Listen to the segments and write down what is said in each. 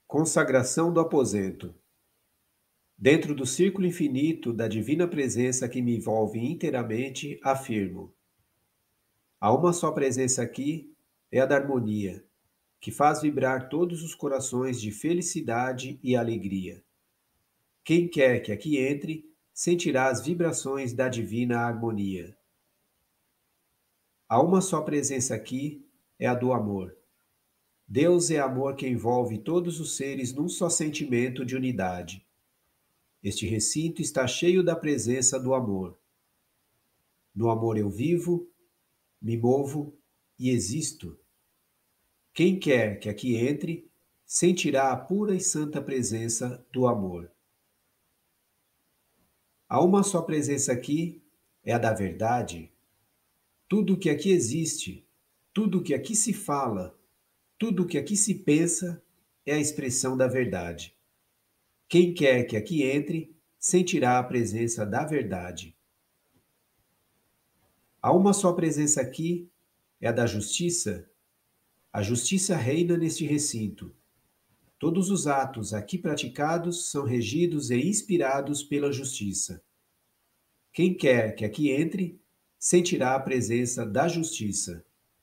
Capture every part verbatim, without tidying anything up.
Consagração do aposento. Dentro do círculo infinito da divina presença que me envolve inteiramente, afirmo: há uma só presença aqui, é a da harmonia, que faz vibrar todos os corações de felicidade e alegria. Quem quer que aqui entre, sentirá as vibrações da divina harmonia. Há uma só presença aqui, é a do amor. Deus é amor que envolve todos os seres num só sentimento de unidade. Este recinto está cheio da presença do amor. No amor eu vivo, me movo e existo. Quem quer que aqui entre, sentirá a pura e santa presença do amor. Há uma só presença aqui, é a da verdade. Tudo o que aqui existe, tudo o que aqui se fala, tudo o que aqui se pensa, é a expressão da verdade. Quem quer que aqui entre, sentirá a presença da verdade. Há uma só presença aqui, é a da justiça. A justiça reina neste recinto. Todos os atos aqui praticados são regidos e inspirados pela justiça. Quem quer que aqui entre, sentirá a presença da justiça.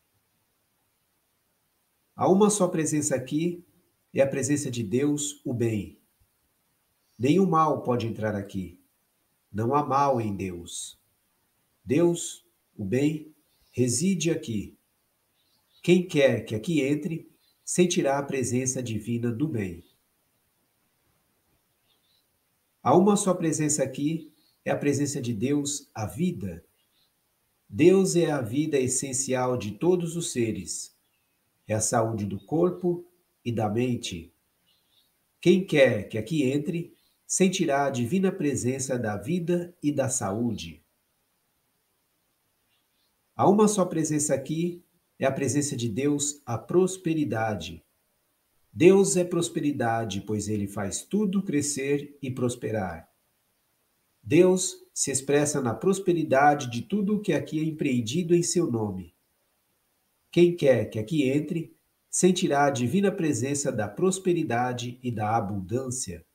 Há uma só presença aqui, é a presença de Deus, o bem. Nenhum mal pode entrar aqui. Não há mal em Deus. Deus, o bem, reside aqui. Quem quer que aqui entre, sentirá a presença divina do bem. Há uma só presença aqui, é a presença de Deus, a vida. Deus é a vida essencial de todos os seres. É a saúde do corpo e da mente. Quem quer que aqui entre, sentirá a divina presença da vida e da saúde. Há uma só presença aqui, é a presença de Deus, a prosperidade. Deus é prosperidade, pois ele faz tudo crescer e prosperar. Deus se expressa na prosperidade de tudo o que aqui é empreendido em seu nome. Quem quer que aqui entre, sentirá a divina presença da prosperidade e da abundância.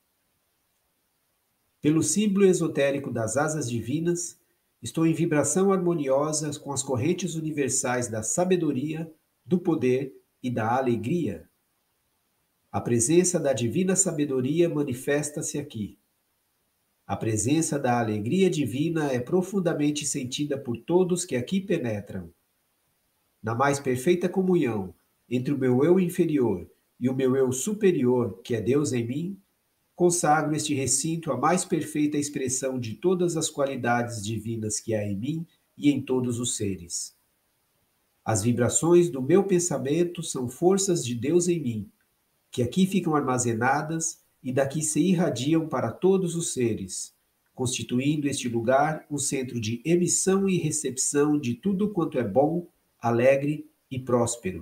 Pelo símbolo esotérico das asas divinas, estou em vibração harmoniosa com as correntes universais da sabedoria, do poder e da alegria. A presença da divina sabedoria manifesta-se aqui. A presença da alegria divina é profundamente sentida por todos que aqui penetram. Na mais perfeita comunhão entre o meu eu inferior e o meu eu superior, que é Deus em mim, consagro este recinto à mais perfeita expressão de todas as qualidades divinas que há em mim e em todos os seres. As vibrações do meu pensamento são forças de Deus em mim, que aqui ficam armazenadas e daqui se irradiam para todos os seres, constituindo este lugar um centro de emissão e recepção de tudo quanto é bom, alegre e próspero.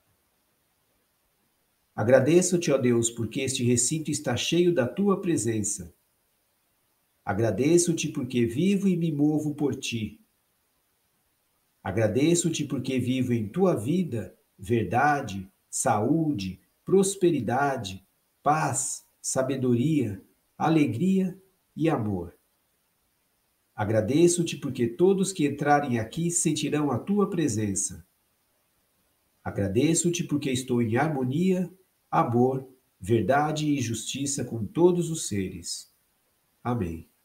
Agradeço-te, ó Deus, porque este recinto está cheio da tua presença. Agradeço-te porque vivo e me movo por ti. Agradeço-te porque vivo em tua vida, verdade, saúde, prosperidade, paz, sabedoria, alegria e amor. Agradeço-te porque todos que entrarem aqui sentirão a tua presença. Agradeço-te porque estou em harmonia, amor, verdade e justiça com todos os seres. Amém.